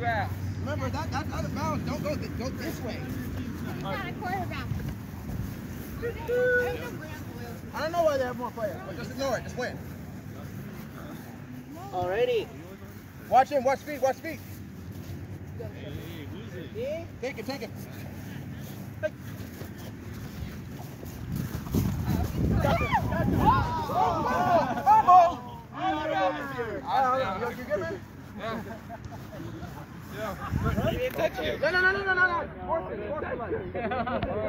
you at? Remember, that's out of bounds. Don't go this way. Not a quarterback. I don't know why they have more players, but just ignore it. Just win. Alrighty. Watch him. Watch feet. Watch feet. Take it. Take it. You good, man? Yeah. No. Force it.